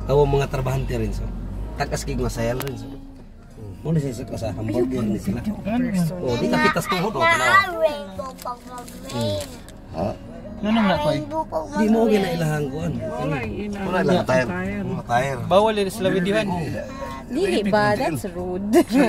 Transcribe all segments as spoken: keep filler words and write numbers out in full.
Awa mga trabahante rin so. Takas kig masayal rin so. Mo ni sisik sa hamburger ni sila. Oh, di kapitas tuhod oh. Ha? Ano na koy? Di mo ginailahan kuan. Wala lang tire. Tire. Bawal din sila videohan. Dili ba? That's rude.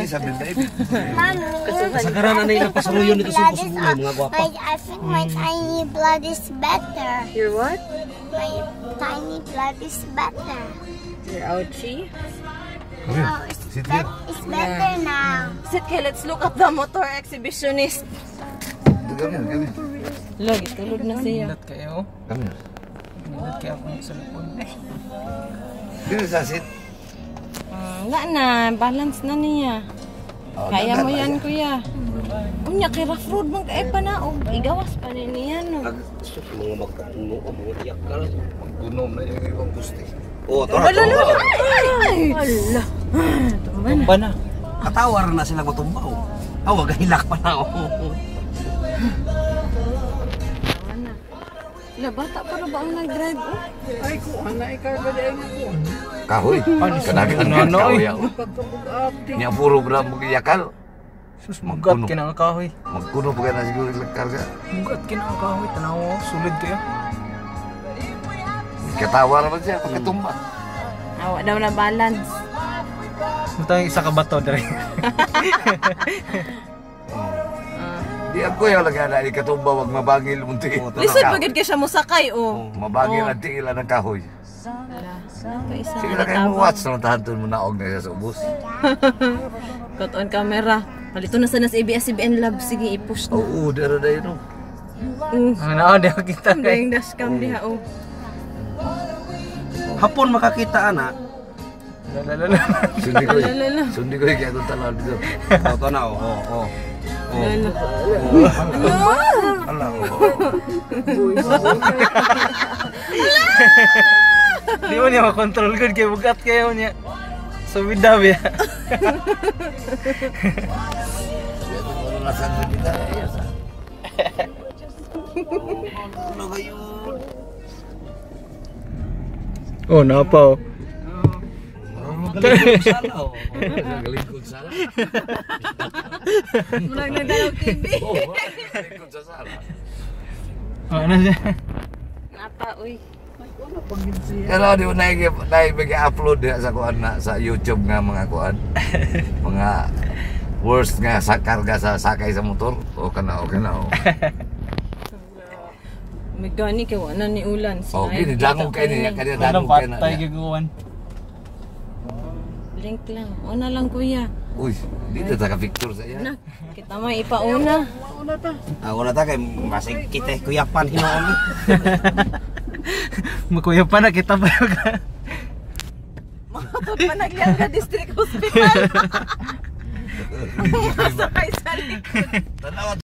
Kasagaran na nila pasuruyon dito sa subo mga gwapa. I think my tiny blood is better. Your what? My tiny blood is better. Your ouchie? Oh, it's, Sit bet here. it's better now. Sit here, let's look at the motor exhibitionist. Kami, kami. Lagi, tulog na siya. Nilat kayo. Kami. Nilat kayo ako sa lupon. Dito sa sit. Ah, nga na, balance na niya. Kaya mo yan, kuya. Unya, kay rough road mong kae pa na. Oh, igawas pa rin niya, no? Sus mga magkano mga iyakal. Magbunom na yung ibang gusti. Oh, tara. Ay! Ala! Tumba na. Katawar na sila matumbaw. Aw, wag hilak pa na oh. La, bata pa na ba ang nag-drive? Oh? Ay, kuhan na ikarga dahil nga kuhan. Kahoy. Kanagan Ano, ano, kahoy eh. ako. Niya puro bra mag-iyakal. Sus, mugat kina ang kahoy. Magkuno pa ka na siguro yung karga. Mugat kina ang kahoy. Tanaw, sulit kayo. Katawa naman siya pagkatumba. Awa daw na balance. Mutang isa ka bato dere. Di ako yung lagi na ikatumba wag mabangil mo ti. Lisod pagid kay siya mosakay, oh. Mabangil ang tiila ng kahoy. Kaisa Sige na kayo mo watch na tahanton mo naog na siya sa ubos. Cut on camera. Palito na sana sa A B S C B N Lab. Sige, i-push na. Oo, dara na yun. Mm. Ang nao, di ako kita Ang kay. galing dashcam diha, oh. Hapon makakita ana. Lalala. Sundi ko Lala, lala. Sundi ko yung kaya itong tanaw dito. Oh, to na oh. Oh, oh. Lala. Ala ko. Di mo niya makontrol ko. Kaya bugat kayo niya. Subidab ya. Ito mo nalasan na kita. Ano kayo? Oh, napa oh. Magaling ko sala oh. Galing ko sa sala. Murag nagdalog T V. Oo, galing ko sa sala. Ano siya? Napa, uy. Pero di mo na-upload sa kuan na sa YouTube nga mga kuan. Mga worst nga sa karga sa sakay sa motor. O kana o kana o. May gani kay wala ni ulan. O gini dangog kay niya kanya dangog Anong kay na. patay gagawan? Link lang. Una lang, kuya. Uy, dito ta ka picture sa iya. Nak, kita may ipauna. Ako na ta kay masig kita kuyapan hinoon. Makuya pa na kita pa yung Matod pa nagliang district hospital. Masakay sa likod. Tanaw